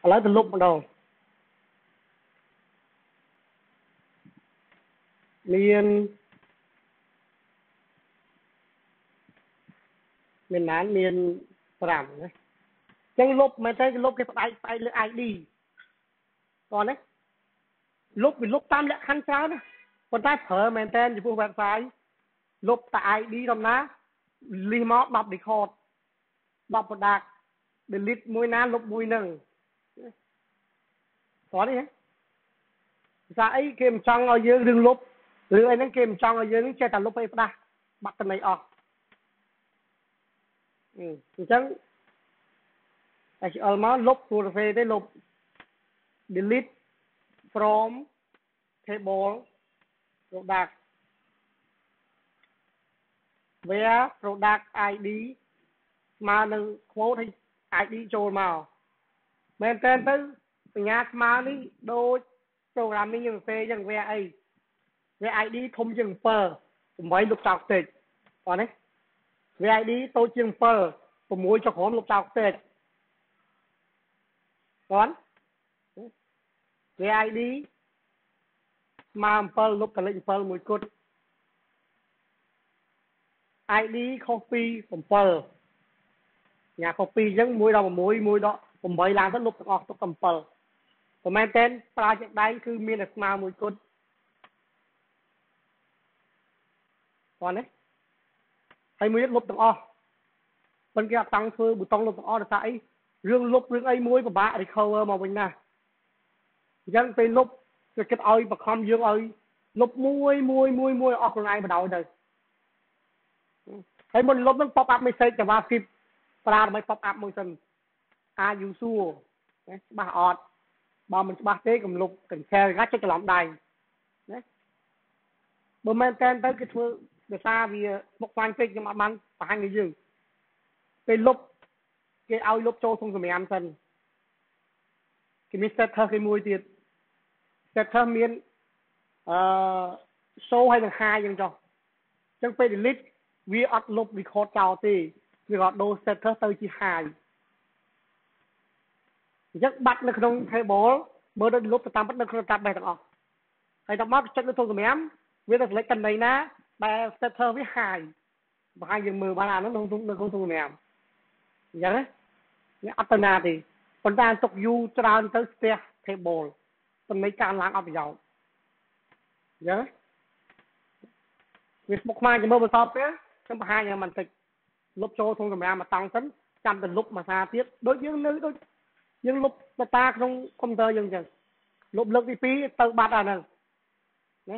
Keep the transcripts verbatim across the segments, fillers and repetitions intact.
ឥឡូវទៅលុបម្ដងមានមានណានមានប្រាំណាចឹងលុបមែនទេលុបគេផ្ដាច់ផ្អែកលើ ไอ ดี còn đấy lục vì lục tam lệ khăn sao đó còn ta thở mền tên thì phụ website lục tại ไอ ดี đồng ná remote đọc đi khót đọc một đạc delete mùi ná lục mùi nâng có đi hả dạ ấy kèm trong ở dưới rừng lục rừng ấy nó kèm trong ở dưới nó chơi tà lục ấy đà bắt tầm này ọt ừ chẳng ai chỉ ở má lục phù phê tới lục delete from table product where product ไอ ดี màនឹង quote ឲ្យ ไอ ดี ចូលមកមែនតើទៅបញ្ញាស្មើនេះដូច programming យើងផ្សេងចឹង where អី where ไอ ดี ធំជាង7 8លុបចោលតិចបងនេះ where ไอ ดี តូចជាង7 6ចុះក្រោមលុបចោលតិចបង where ไอ ดี ស្មើ7លុបកលេខ7មួយគត់ ไอ ดี ខុសពី7ញ៉ាខុសពីអញ្ចឹង1ដល់6 1ដល់8ឡើងទៅលុបទាំងអស់ទុក7ប៉ុន្មានតែប្រើជាដៃគឺមានតែស្មើមួយគត់បងនេះហើយមួយទៀតលុបទាំងអស់ប៉ុន្តែគេអត់តាំងធ្វើប៊ូតុងលុបទាំងអស់ដោយសារអីរឿងលុបរឿងអីមួយពិបាក recover មកវិញណាអញ្ចឹងពេលលុបគេគិតឲ្យបខំយើងឲ្យលុបមួយមួយមួយមួយអស់ខ្លួនឯងបដ ாய் ទៅហើយមុនលុបនឹង pop up message JavaScript ប្រើដើម្បី pop up មួយសិន are you sure ច្បាស់អត់បើមិនច្បាស់ទេកុំលុប cancel កាចុចច្រឡំដៃណាបើមែនតែនទៅគេធ្វើដោយសារវាមុខខ្លាញ់ពេកខ្ញុំអត់បានបង្ហាញឲ្យយើងពេលលុបគេឲ្យលុបចូលក្នុងសម្រាមសិនគេមាន setter គេមួយទៀត setter មានអឺ show ហើយនឹង high យ៉ាងចុះអញ្ចឹងពេល delete វាអត់លុប record ចោលទេវាក៏ដូរ setter ទៅជា high អញ្ចឹងបាត់នៅក្នុង table មើលទៅលុបទៅតាមពិតនៅក្នុង tab ទាំងអស់ហើយដល់មកចុចនៅក្នុងសម្រាមវាទៅ select កន្លែងណាដែល setter វា high បង្ហាញយើងមើលបានអានោះនៅក្នុងនៅក្នុងសម្រាមអញ្ចឹងណាវាអត់ទៅណាទេប៉ុន្តែទុក view ច្រើនទៅស្ទះ table ចំណេញការឡើងអត់ប្រយោជន៍អញ្ចឹងវាស្មុគស្មាញជាមើលបន្តទៀតខ្ញុំបង្ហាញឲ្យមិនតិចលុបចូលក្នុងសម្រាមមកតង់សិនចាំទៅលុបមួយសារទៀតដូចយើងនៅដូចយើងលុប data ក្នុង computer យើងអញ្ចឹងលុបលើកទីពីរទៅបាត់អាហ្នឹងណា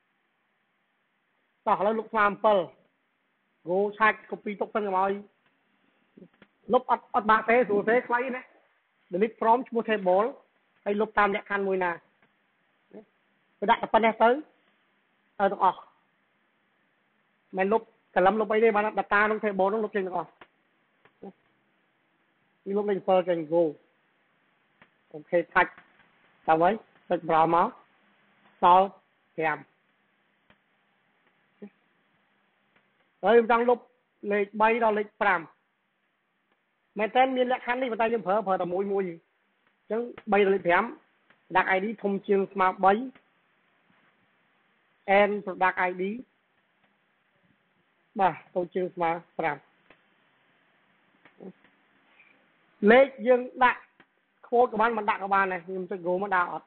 តោះឥឡូវលុបស្មើ7 go ឆាច់ copy ទុកសិនកុំឲ្យលុបអត់អត់បាក់ទេស្រួលទេខ្លីណា delete from ឈ្មោះ table ហើយលុបតាមលក្ខខណ្ឌមួយណាទៅដាក់តែប៉ុណ្ណេះទៅទៅទាំងអស់មិនលុបកលឹមលុបអីទេបាន data ក្នុង table នោះលុបចេញទាំងអស់នេះលុបលេខ7ចេញ go អូខេថាច់តាមហើយចុច browse មកសល់5ហើយខ្ញុំចង់លុបលេខ3ដល់លេខ5មែនតើមានលក្ខខណ្ឌនេះប៉ុន្តែយើងប្រើប្រើតែមួយមួយអញ្ចឹង3ដល់លេខ5ដាក់ ไอ ดี ធំជាងស្មើ3 and product ไอ ดี បាទតូចជាងស្មើ5លេខយើងដាក់ quote ក៏បានមិនដាក់ក៏បានដែរខ្ញុំចុច go មកដាក់អត់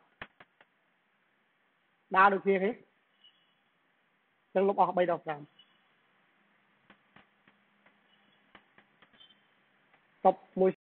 ដាក់ដូចគ្នាទេចឹងលុបអស់3ដល់5តបមួយ